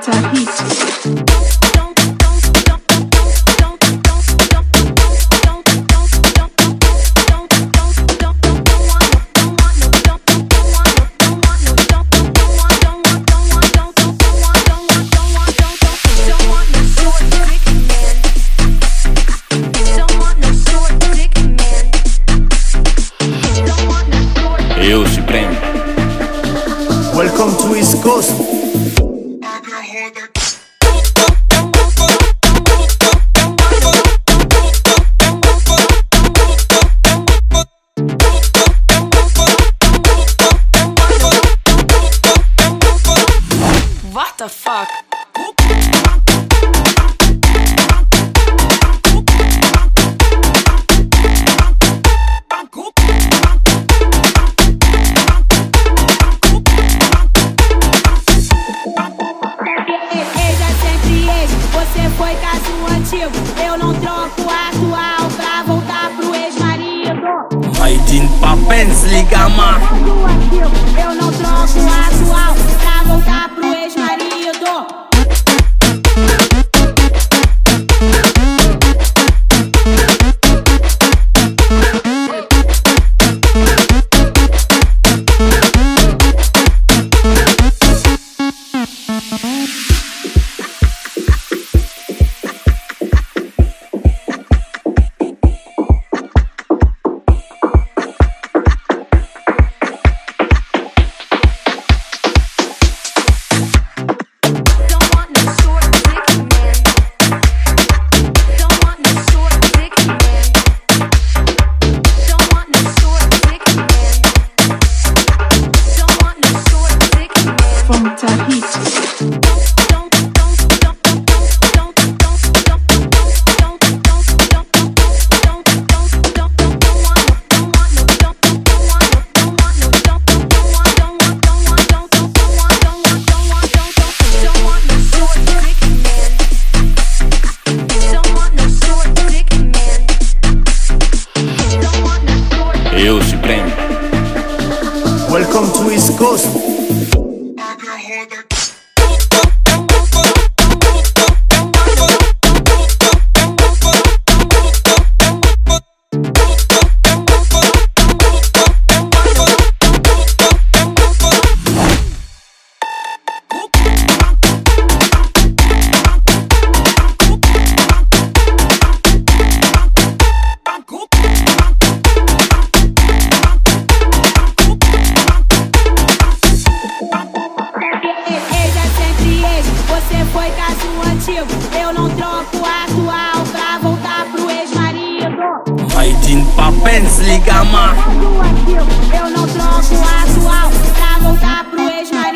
Tahiti. Eu se prende. Welcome to East Coast. What the fuck? Você foi caso antigo, eu não troco a atual pra voltar pro ex-marido. Haidin pra desligar, mano. Eu não troco a atual pra voltar pro ex-marido. Eu se prende. Welcome to East Coast. Você foi caso antigo, eu não troco a atual pra voltar pro ex-marido. Haidin pra desligar, mano. Eu não troco a atual pra voltar pro ex-marido.